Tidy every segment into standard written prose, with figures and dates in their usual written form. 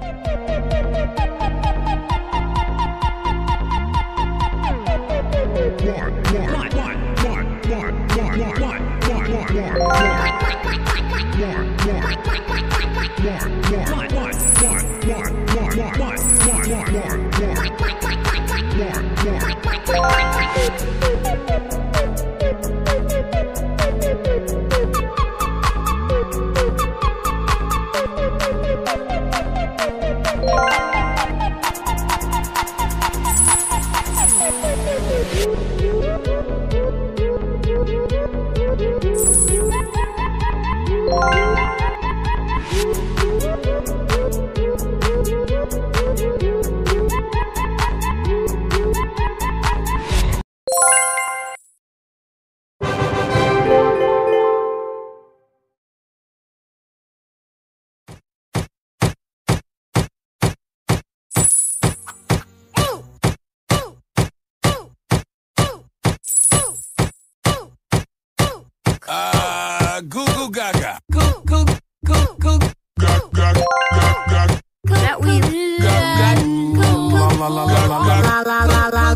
Goo goo gaga. Goo goo goo goo. Gug gug gug gug. That we La la la la la la la.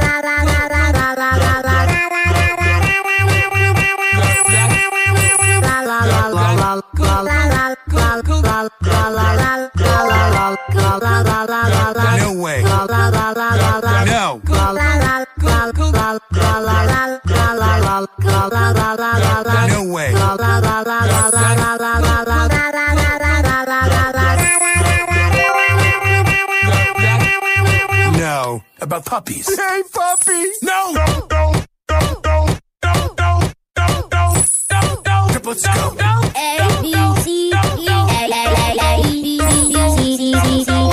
No way. No. No way. No. About puppies. Hey, puppy. No. No. No. No. No. No. No. No. No. No. Let's go. A B C E A A A B C D D D.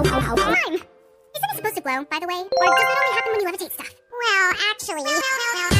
By the way, or does that only happen when you levitate stuff? Well, actually...